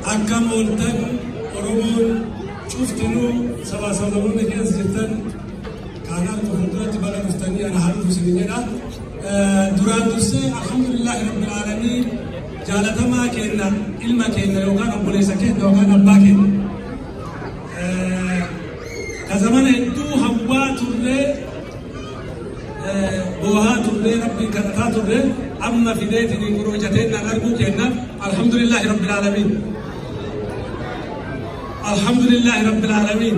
أكم ولتن أرومون شفتنو سبع سنوات كيس جتن كانت تفضلت بلد مفتني أنا حارف سنينا دوران دوسة الحمد لله رب العالمين جالتا ما كنا إلما كنا لو كان أبو ليس كنا لو كان أبا كنا كزمان هدو هوا تولي بوها تولي ربي كنتا تولي أما في ديت نقولوا جتنا نرجو كنا الحمد لله رب العالمين الحمد لله رب العالمين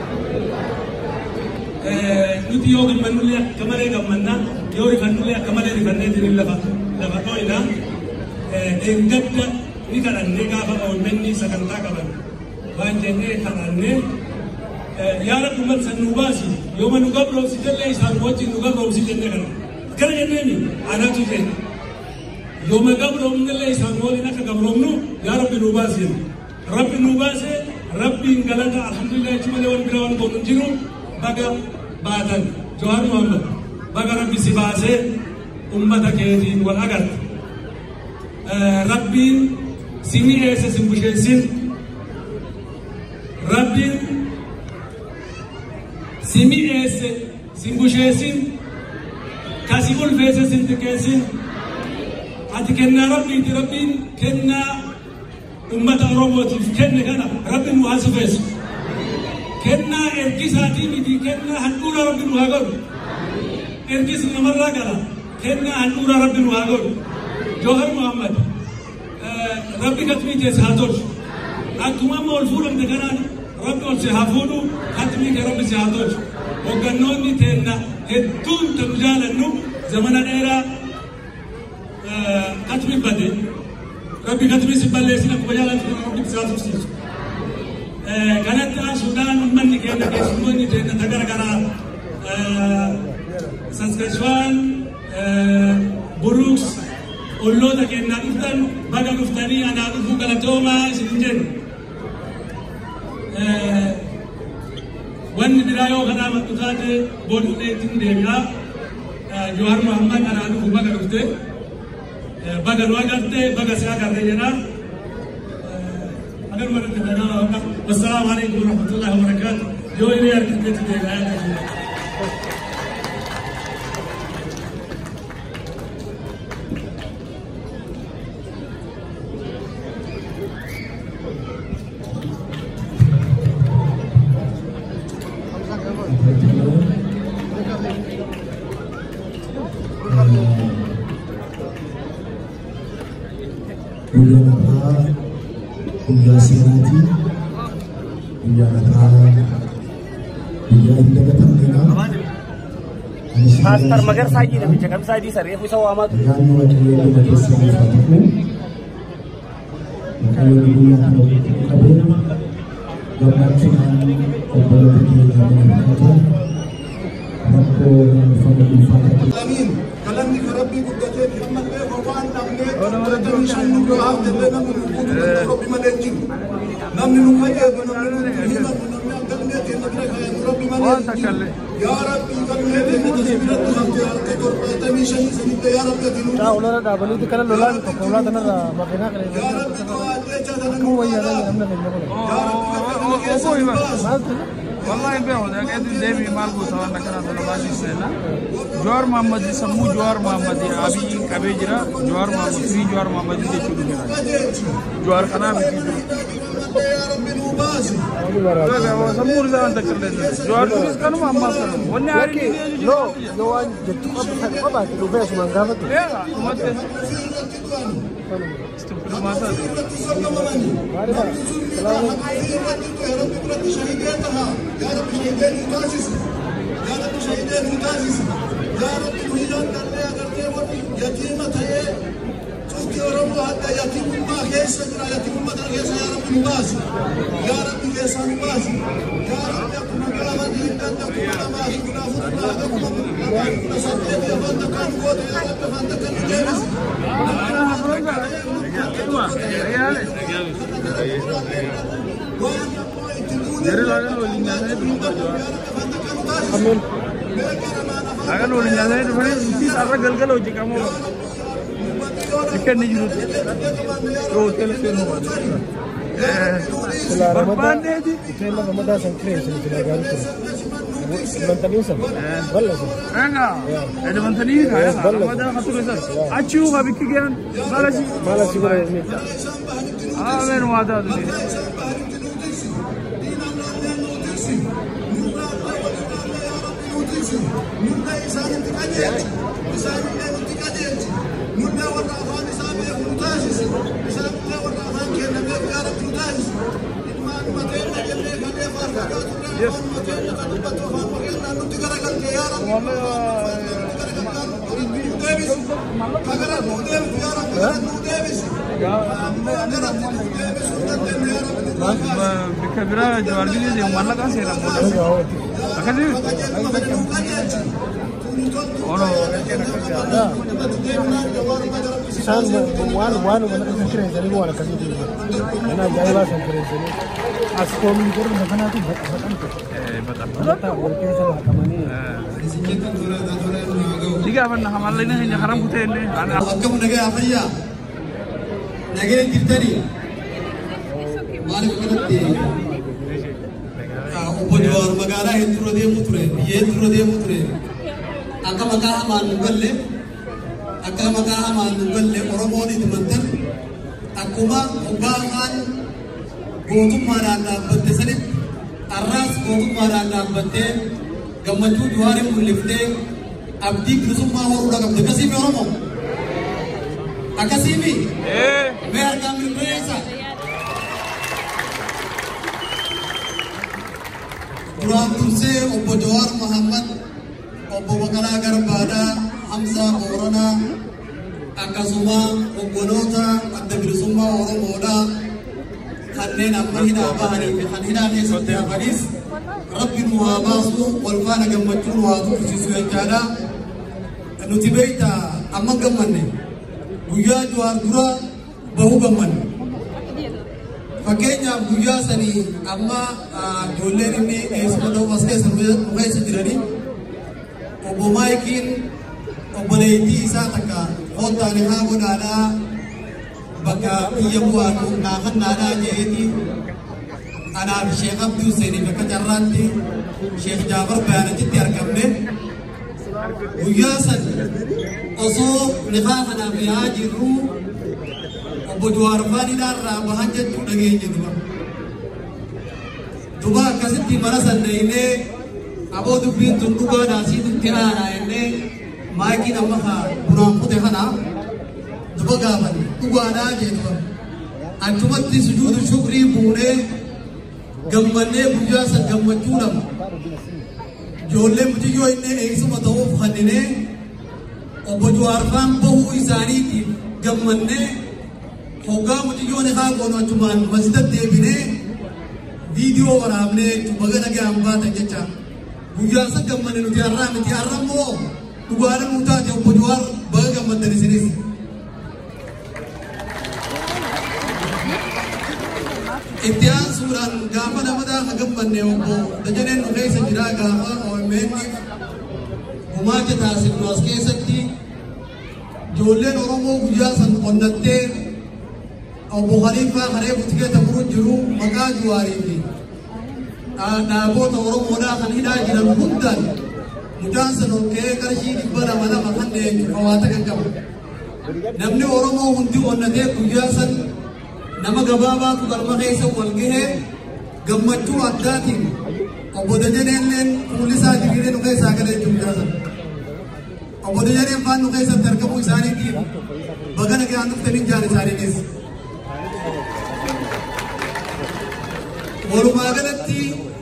نتي يوم من نولي كمالي كمالنا يوري فنولي كمالي رفنة دين لفتوينا إنجد نكرا نكافا أو مني سكنتا كمان وانجنة كرانة يا رب من سنوباسي يوم نقبل وسيجل ليس هالوجه نقبل وسيجل نكرا كلا جنني أنا تجين يوم قبل ومن ليس هالوجه نكرا قبل ومنو يا رب نوباسي رب نوباسي ربي انقلنا الحمد لله جمله والبراون بونجينو بقى بعدن جوهر محمد بقى ربي سباسه امتك يدين والاجر ربي سيمي اس سمبوشين ربي سيمي اس سمبوشين كاسيبول فيس سنتكاسين اتكنا ربي كنا أمة أوروبا كنا كنا رب المحاسبس كنا إركيساتي بدي كنا هنقول رب المحاجر إركيس نمرة كنا كنا هنقول رب المحاجر جوهر محمد ربي كتمي جساتوش أكما مولفول أم تكنا رب ألسهافونو كتمي كرب سهاتوش وكنوني تنا هدون تنجال النو زمن الإيرا كتمي بدي ربي كتبي سبالة سينا كبجالا ربي بساتو سيس كانت السودان من كنا كسموني تنا تكرر كنا ساسكاتشوان بروكس أولو تكنا نفتن بقى نفتني أنا أقول كلامتوما سنجن وان بدايو كنا متوجه بودو تندميا جوهر محمد أنا أقول بقى نفتن baga luar karte baga saya karte jana agar mana kita nak wassalamualaikum warahmatullahi wabarakatuh yo ini yang kita tidak ada Punya sinati, punya negara, punya independen dengan. Antar magar saji tapi cakap saji sari aku sawa amat. Dengan mewakili lembaga sosial satuku, kalau punya kabar, dapat dengan operasi yang berkata, maka family family. Amin. Kalau ni kerabbi bukan Muhammad Bawan namanya, kita mesti menunggu hal terlena menunggu kerabbi malenjin. Namni nukaya, namni hina, namni agaknya kita kaya kerabbi malenjin. Ya Rabbi, kami ini kita berdoa kita kita mesti kita ya Rabbi kita. Tahu lah, dah balik itu kalau lolan, kalau tanah makanya kerja. Ya Rabbi, kamu wajah ada yang namanya boleh. Ya Rabbi, والله بيعوا ده قاعد دايما مالكو سواء كان على باسي سنة جوار محمد سمو جوار محمد أبي كبيجرا جوار محمد في جوار محمد ده شو بيجرا جوار خنا بيجرا يا رب نوباسي لا سمو رزق أنت كله جوار بس كانوا محمد سلام ونياري لو أن جتوا قبل قبل لوباس من قامته لا ما استغفر الله يا رب شهيدين متاسس يا رب شهيدين متاسس يا رب مهيدان كرنيا كرنيا يتيمة هي شفتي ورمو حتى يتيم ما كيس سجنا يتيم ما كيس يا رب نباسي يا رب كيس نباسي يا رب يكون مقاما جدا تكون ما هي منافق ما كنا سجنا يا فانت كان قوة يا رب فانت كان جالس Jadi lagan ulinya saya itu muka jual. Amin. Lagan ulinya saya itu mana? Mesti sarah gal-gal uji kamu. Ikan ni jurut. Hotel itu mau. بربان دي كلا رمضان سنكريس في الأجانب منتنيسا والله انا انا منتني كايا رمضان خطر يسر اشيو غبي كيان مالشي ولا من وادا دي بكبيرة جوالبي دي مالا كان سيرا مولا أكذب أنا سان وانو من سنكريس اللي هو أنا كذي أنا جايبا سنكريس أسكوم يقول مثلا تي بتأ والكيسة كماني Tiga apa nama lainnya hanya haram putih ini. Kamu negara apa ya? Negara kita ni. Mana kita ni? Upajor magara entro dia mutre, ye entro dia mutre. Angka magara aman nugalle, angka magara aman nugalle. Orang orang itu mantan. Aku mah ubangan gotu marana bete sedih. Aras gotu marana bete. Gamaju juara mulifte. Abdi kusuma orang udah kamu kasih orang mau, akasih mi, biar kami berasa. Kurang turse, Opo Johar Muhammad, Opo Bakara Garbada, Hamza Orana, Akasuma, Opo Nota, Abdi kusuma orang muda, Hanen Amahina Bahari, Hanina ni setiap hadis. Rabbi nuhabasu, walfana gamaju nuhatu kusisu jada. Nuti berita amma gamane buya juar dura bahu gamane fakenya buya sani amma jolle ni esmodo waske sampai sedirani obomaikin oboleiti sataka hota ni ha godana baka iyabuan na hanana jeti ana Sheikh Abdul Seni baka jarranti Sheikh Jafar bayan tiar kamne Buyasan, oso nekahana bihajiru, obojuar fani darra bahanjat udage jedwa. Duba kasiti marasan ini, abo dubin tunduga nasi tuntiana ini, maiki namaha burang putih hana, duba gaban, duba ada jedwa. Antumat di sujud syukri bune, gambarnya buyasan gambar curam. जोले मुझे जो इन्हें एक सौ बताओ फंडने और बजो आर्फाम बहु इसानी थी जब मन्ने होगा मुझे जो ने कहा कौन चुमान मस्जिद देविने वीडियो और आपने चुपगन के हम बात है क्या बुझा सक जब मन्ने नुति आराम वो तुम्हारे मुझा जब बजो आर बग मंदिर से इतिहास सूरन गामा नमदा हगम बनने को दजने नुने सजरा गामा और मैंने उमाचे तासिर नौस्के सकती जोले नौरों गुजा संपन्नते और बुखारीफा हरे बुद्धिके तबरुज जुरू मका जुआरी थी नाबो तौरों मोना खनीदा जिरम हुद्दन मुजान सनोके करशी दिब्बरा मना मखंडे चुकावाता कंकम नमने औरों हुंदी वन्नते गुजा सन nama gababa tu kalau mereka sewalge he gamatu ada tim obodanya nenen polisi aja gini nukai sagale juga obodanya nenen pan nukai sebentar kamu isari tim bagan lagi antuk tenin jari sari nis baru makan nanti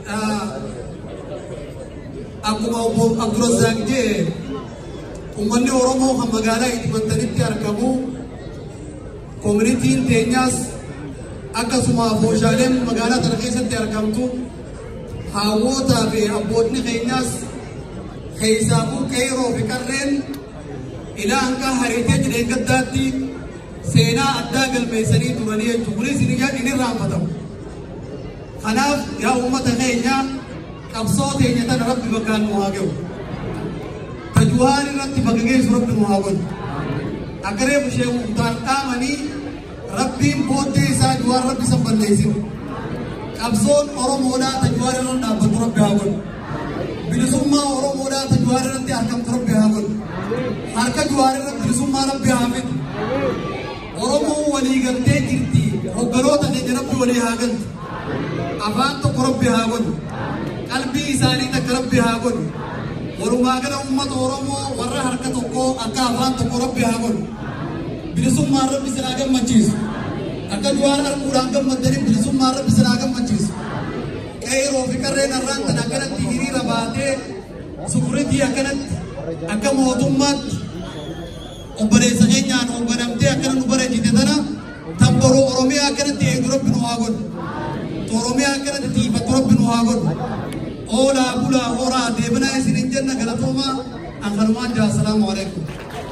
aku mau Abdurrazak je umatnya orang mau hamagara itu mantan itu kamu community tenyas Akasuma Bojalem magana terkait terkamtu hawota be abotni kainas kaisabu kairo bikarren ila angka heritage regadati sena adda gal mesani turaniya jumhuri siniya ini ramadam khanaf ya ummat kainya kabsot enya tan rabbi bakan muhageu tajuhari ratti bagage surab muhawan akare mushe muhtar tamani Rabbi bote sa جوار ربي سبب ليسين أبزون أرومودا تجوار لنا بتربي هاون بلسوما أرومودا تجوار لنا تأكم تربي هاون حركة جوار لنا بلسوما ربي هامد أرومو ولي قرتي جرتي وقروتا نجربي ولي هاون أفان تقربي هاون قلبي إساني تقربي هاون ورماغنا أمة أورومو ورا حركة تقو أكا أفان تقربي هاون بلسوما ربي سناغم مجيس أكا جوار القرآن مدري بلسوما ربي سناغم مجيس كيرو فكرين الران تناكنا تهيري رباتي سفرتي أكا موتومات أمبري سجينيان أمبرمتي أكنا نبري جدتنا تنبرو أورومي أكنا تيغرب بنوهاغون أورومي أكنا تيفترب بنوهاغون أولا بولا أورا ديبنا يسيرين جنة غلطوما أنخلمان جا السلام عليكم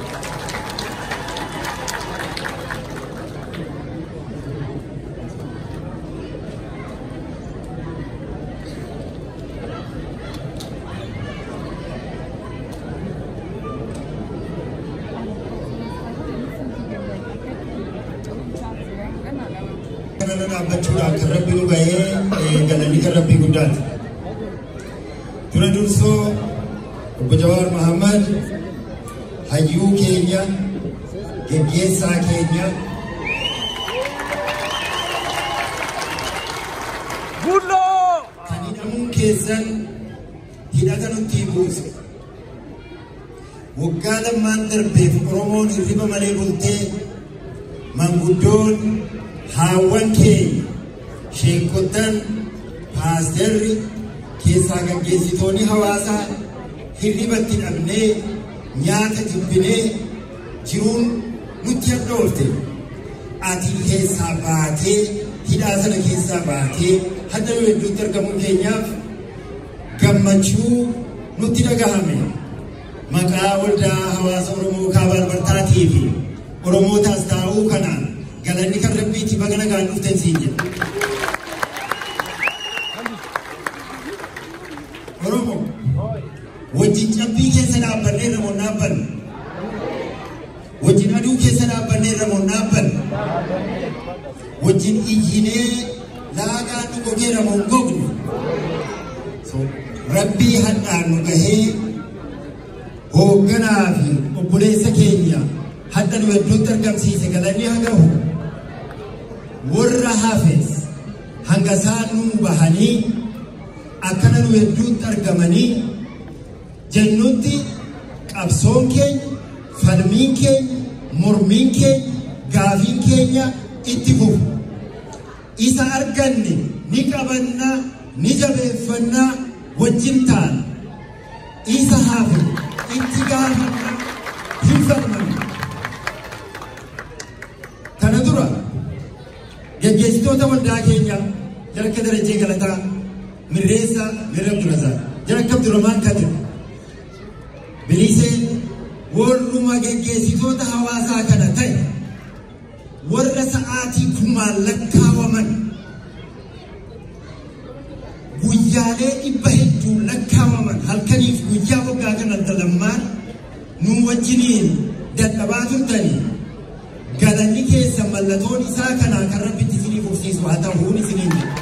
Abbachuudhaan kan rabbi nu gahee galanni kan rabbii guddaati. Dura dursoo obbo Jawaar Mahammad hayyuu keenya geggeessaa keenya kan hidhamuun keessan hidhata nutti buuse. Waggaa lammaan darbeef Oromoon hirriba malee bultee manguddoon hawan ke sheekotan paasterri keessaa gaggeessitoonni hawaasaa hirribatti dhabnee nyaata jibbinee jiruun nutti hadhoofte. Ati keessaa baatee hidhaa sana keessaa baatee hadda nu hedduutti argamuu keenyaaf gammachuu nutti dhagahame. Maqaa waldaa hawaasa Oromoo Kaabaa Albartaatii fi Oromootaas taa'uu kanaan galanni kan rabbiiti bagana gaan dhuftan siin jedha. Oromoo wajjin cabbii keessa dhaabbannee ramoon dhaabbanne wajjin aduu keessa dhaabbannee ramoon dhaabbanne wajjin iyyinee laagaan nu gogee ramoon gogne rabbii hadhaan nu gahee hoogganaa fi obboleessa keenya hadda nu hedduutti argamsiise galanni haa gahu. Warra hafes hanga saanuu bahanii akkana nu hedduutti argamanii jennutti qabsoon keenya falmiin keenya mormiin keenya gaafiin keenya itti fufu. Isa arganne ni qabannaa ni jabeeffannaa wajjin taana. Isa hafe itti gaafannaa hin falmanna. Kana dura gaggeessitoota waldaa keenya Jalakka Darajee Galataa Mirreessa Mirra Abdulazaar Jalakka Abdurrahmaan Kadir Biliseen warruma gaggeessitoota hawaasaa kana ta'e warra sa'aatii kumaan lakkaawaman guyyaalee dhibba hedduu lakkaawaman halkaniif guyyaa waggaa kana dalammaan nu wajjiniin dadhabaa turtanii galanni keessa mallatoon isaa kanaa kan rabbitti isinii fufsiisu haa ta'uun isiniin jedha.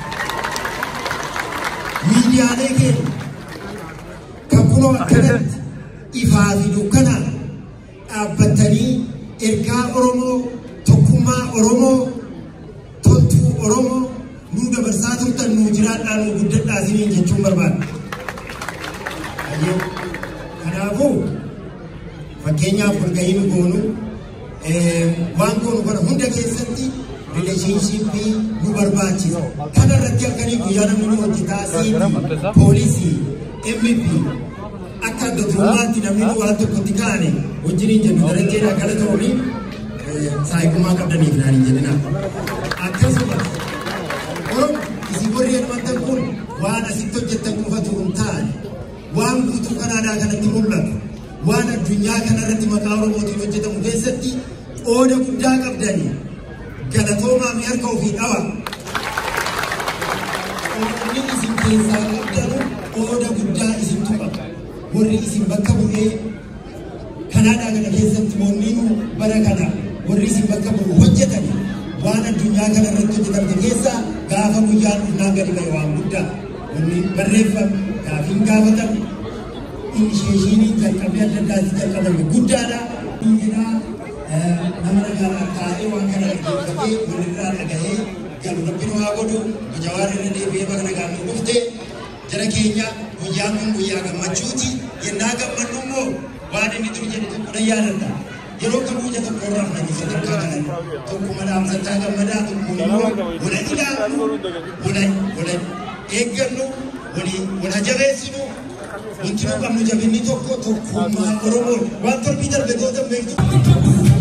Miidiyaalee keenya kan kunoo akkanatti ifaa fi dukkanaan dhaabbattanii ergaa Oromoo tokkummaa Oromoo toltuu Oromoo nu dabarsaa turtan nu jiraadhaa nu guddadhaa isiniin jechuun barbaada. Kanaafuu fakkeenyaaf walgahii nu goonu waan goonu kana hunda keessatti rileeshinshiippii nu barbaachisa. Kana irratti akkanii guyyaa namni nu hojjetaa siiti poolisii MP akka adda durummaatti namni nu waan tokkotti kaane wajjiniin jennu darajeedha kana ta'uuni saayiqumaa qabdaniif naan hin jedhina. Akkasumas Oromoo isin warri heddumattan kun waan asitti hojjettan qofatu hin taane waan guutuu kanaadhaa kanatti mul'atu waan addunyaa kanarratti maqaa Oromootiin hojjetamu keessatti qooda guddaa qabdanii galatoomaa mi harka ofii dhawa. Qoodni isin keessaa qabdanu qooda guddaa isintu qaba. Warri isin bakka bu'ee kanaadhaa kana keessatti mormiin bara kana warri isin bakka bu'u hojjetani waan addunyaa kana irratti hojjetamte keessa gaafa guyyaan dhufnaan gadi ba'e waan guddaa wanni barreeffame gaafiin gaafatamu initiatiivii jalqabbii adda addaatti jalqabame guddaadha. nama nagaa taa'ee waan kana dhaggeeffatee walirraa dhagahee galu rabbiin waa godhu Jawaar irra deebi'ee bakka nagaa nu dhufte jara keenya guyyaan kun guyyaa gammachuuti yennaa gammannu immoo waan inni dur jedhe tokko yaadadha. Yeroo kamuu jata korraa fudhanii sadarkaa kanan tokko madaam sattaa gammadaa tokko immoo wala ilaallu wala eeggannu wala jabeessinu wanti nu qabnu jabinni tokko tokkummaa Oromoon waan torbii darbe goota beektu.